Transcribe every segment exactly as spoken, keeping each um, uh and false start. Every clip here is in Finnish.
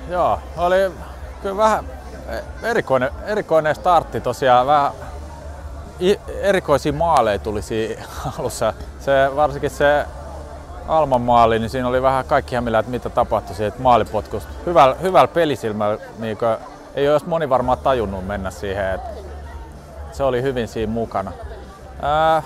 joo, oli kyllä vähän erikoinen, erikoinen startti tosiaan. Vähän erikoisia maaleja tuli siinä alussa. Se, varsinkin se Alman maali, niin siinä oli vähän kaikki hämillä, että mitä tapahtui siitä maalipotkusta. Hyvällä, hyvällä pelisilmällä niin kuin, ei olisi moni varmaan tajunnut mennä siihen. Että se oli hyvin siinä mukana. Ää,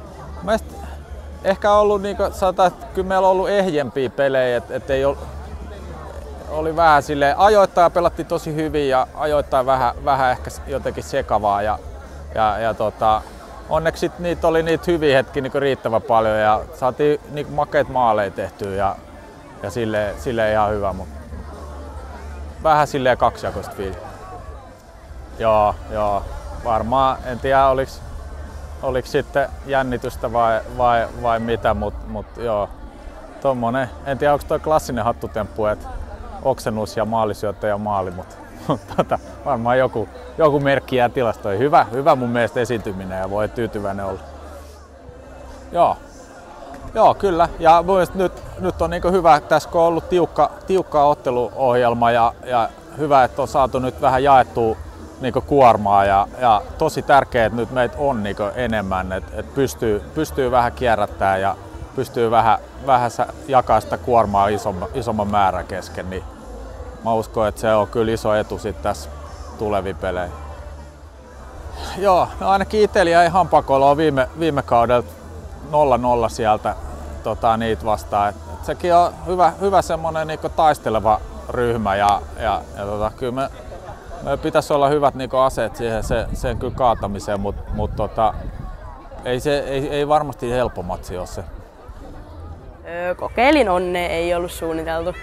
ehkä ollut, niin kuin sanotaan, että kyllä meillä on ollut ehjempiä pelejä, että, että ei ole, oli vähän silleen, ajoittain pelattiin tosi hyvin ja ajoittain vähän, vähän ehkä jotenkin sekavaa. Ja, ja, ja tota, onneksi sit niitä oli niitä hyviä hetkiä niin riittävän paljon ja saatiin niin makeita maaleja tehtyä ja, ja silleen, silleen ihan hyvä, mutta vähän silleen kaksijakoista fiilis. Joo, joo, varmaan en tiedä oliko, oliko sitten jännitystä vai, vai, vai mitä, mutta mut, joo, tommonen, en tiedä onko toi klassinen hattutemppu, että oksennus ja maalisyöttö ja maali, mutta tota, varmaan joku, joku merkki jää tilastoihin. Hyvä, hyvä mun mielestä esiintyminen ja voi tyytyväinen olla. Joo, Joo kyllä. Ja mun mielestä nyt, nyt on niin hyvä, tässä kun on ollut tiukka, tiukka otteluohjelma ja, ja hyvä, että on saatu nyt vähän jaettua niin kuormaa ja, ja tosi tärkeää, että nyt meitä on niin enemmän, että, että pystyy, pystyy vähän kierrättämään ja pystyy vähän, vähän jakaa sitä kuormaa isomman, isomman määrän kesken. Niin mä uskon, että se on kyllä iso etu sitten tässä tuleviin peleihin. Joo, no ainakin itsellä jäi hampakoloa viime, viime kaudella nolla nolla sieltä tota, niitä vastaan. Et, et sekin on hyvä, hyvä semmoinen niinku taisteleva ryhmä ja, ja, ja tota, kyllä me, me pitäisi olla hyvät niinku aseet siihen se, sen kyllä kaatamiseen, mutta mut, tota, ei, se, ei, ei varmasti helppo matsi ole se. Öö, kokeilin onne, ei ollut suunniteltu.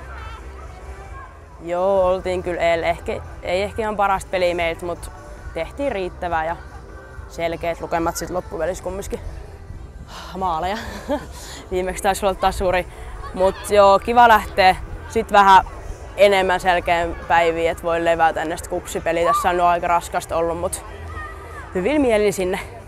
Joo, oltiin kyllä eilen. Ehkä, ei ehkä ihan parasta peliä meiltä, mutta tehtiin riittävää ja selkeät lukemat sitten loppuvälissä kumminkin. Maaleja. Viimeksi taisi olla tasuri. Mut joo, kiva lähteä sit vähän enemmän selkeän päiviä, että voi levätä ennen kupsipeliä. Tässä on aika raskasta ollut, mut hyvin mielin sinne.